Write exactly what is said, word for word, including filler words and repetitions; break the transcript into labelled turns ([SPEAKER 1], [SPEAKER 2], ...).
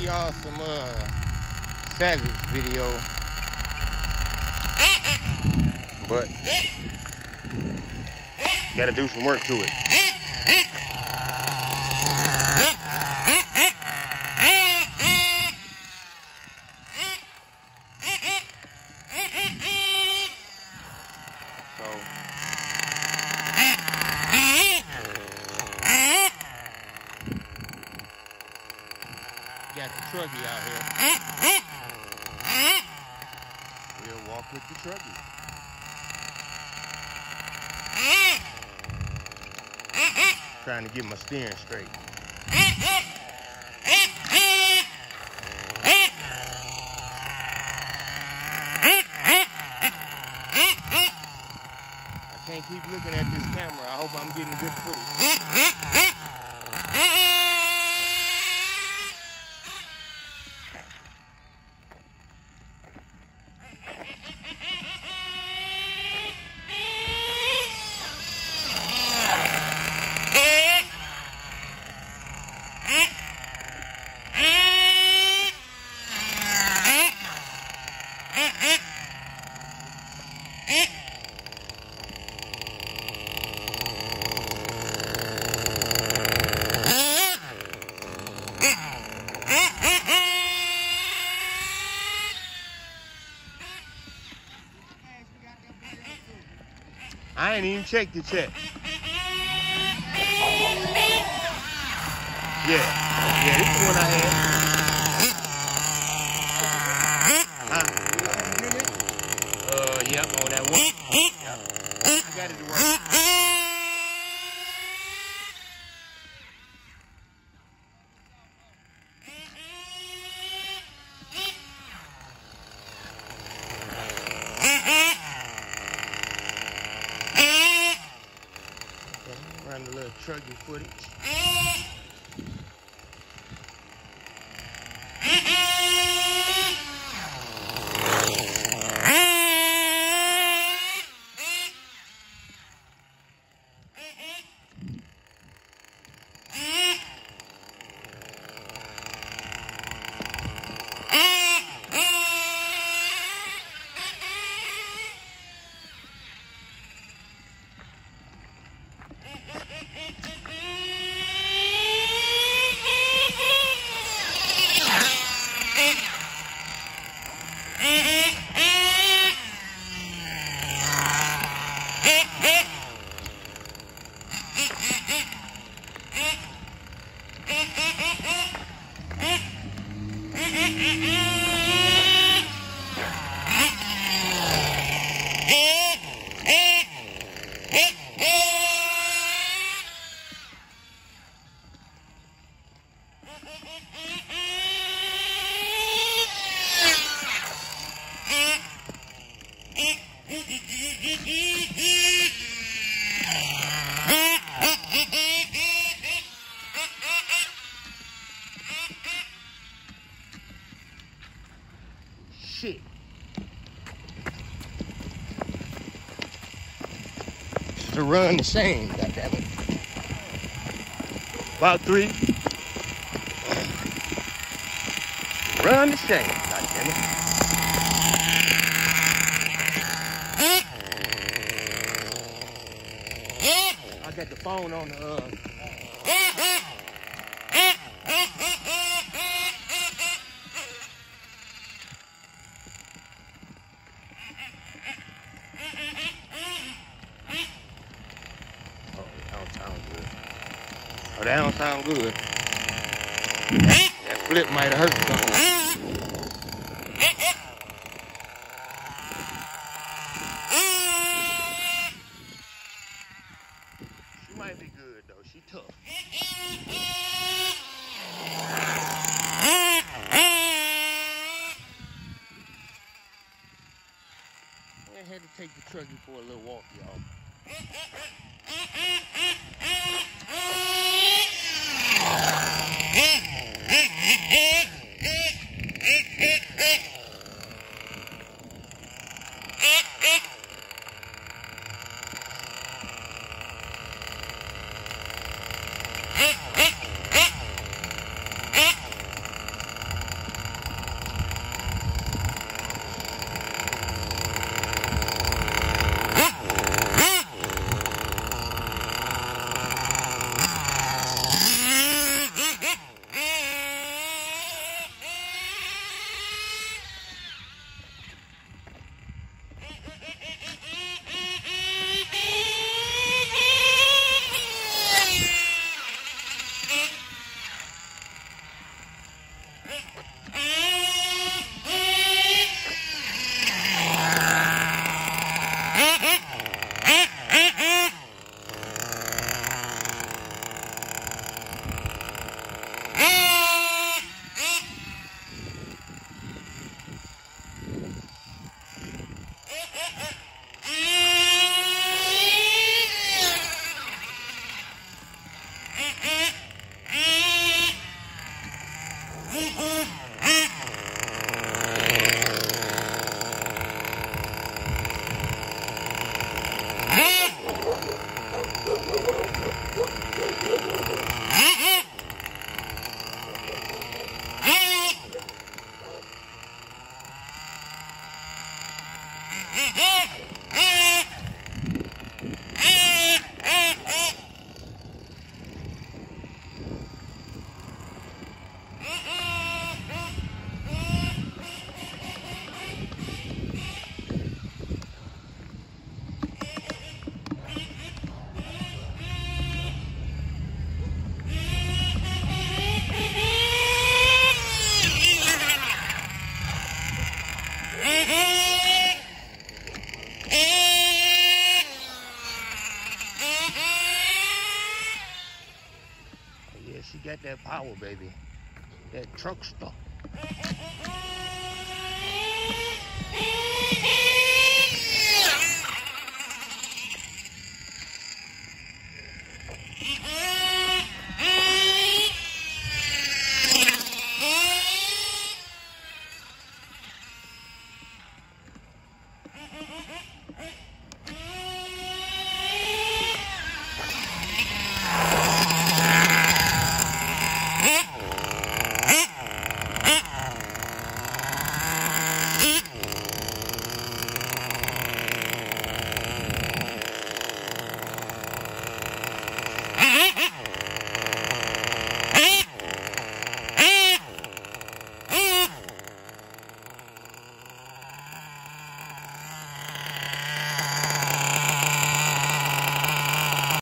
[SPEAKER 1] y'all some uh Savage video, but gotta do some work to it. Got the truggy out here. We'll walk with the truggy. Trying to get my steering straight. I can't keep looking at this camera. I hope I'm getting good footage. I ain't even checked it yet. Yeah, yeah, this is the one I had. Huh? Uh, yep, on that one. Yep. I got it to work. Run a little truggy footage. Shit. To run the same, goddammit. About three. Run the same, goddammit. I got the phone on the uh Oh, that don't sound good. That flip might have hurt something. She might be good though. She tough. I had to take the truggy for a little walk, y'all. Yeah, she got that power, baby. That truck stuff.